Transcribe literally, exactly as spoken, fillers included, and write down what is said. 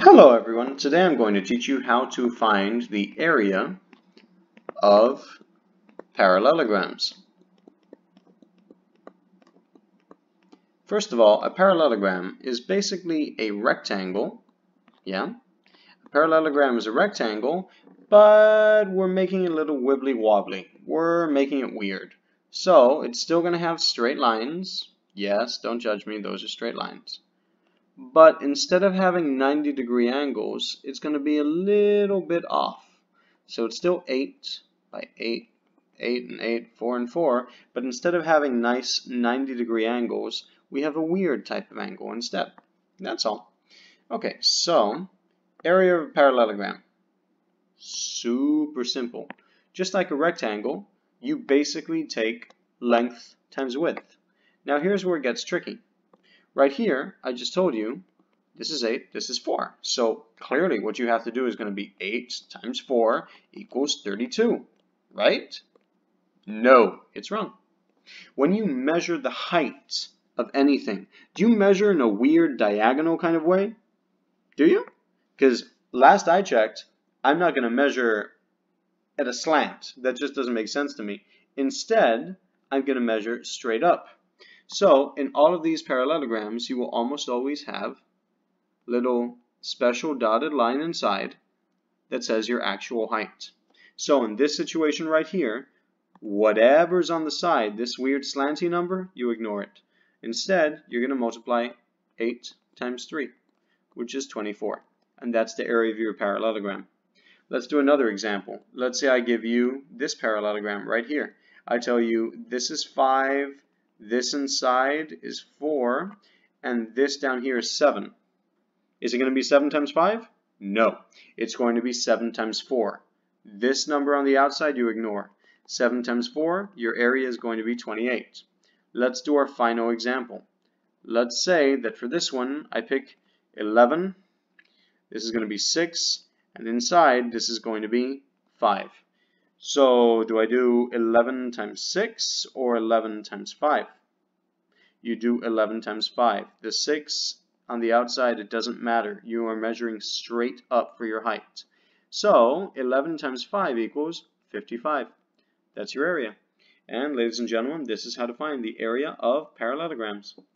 Hello everyone, today I'm going to teach you how to find the area of parallelograms. First of all, a parallelogram is basically a rectangle, yeah? A parallelogram is a rectangle, but we're making it a little wibbly wobbly. We're making it weird. So, it's still going to have straight lines. Yes, don't judge me, those are straight lines. But instead of having ninety degree angles, it's going to be a little bit off. So it's still eight by eight, eight and eight, four and four, but instead of having nice ninety degree angles, we have a weird type of angle instead. That's all. Okay, so area of a parallelogram. Super simple. Just like a rectangle, you basically take length times width. Now here's where it gets tricky. Right here, I just told you, this is eight, this is four. So clearly what you have to do is going to be eight times four equals thirty-two, right? No, it's wrong. When you measure the height of anything, do you measure in a weird diagonal kind of way? Do you? Because last I checked, I'm not going to measure at a slant. That just doesn't make sense to me. Instead, I'm going to measure straight up. So, in all of these parallelograms, you will almost always have little special dotted line inside that says your actual height. So, in this situation right here, whatever's on the side, this weird slanty number, you ignore it. Instead, you're going to multiply eight times three, which is twenty-four. And that's the area of your parallelogram. Let's do another example. Let's say I give you this parallelogram right here. I tell you this is five, this inside is four, and this down here is seven. Is it going to be seven times five? No. It's going to be seven times four. This number on the outside you ignore. seven times four, your area is going to be twenty-eight. Let's do our final example. Let's say that for this one, I pick eleven. This is going to be six, and inside this is going to be five. So do I do eleven times six or eleven times five? You do eleven times five. The six on the outside, it doesn't matter. You are measuring straight up for your height. So eleven times five equals fifty-five. That's your area. And ladies and gentlemen, this is how to find the area of parallelograms.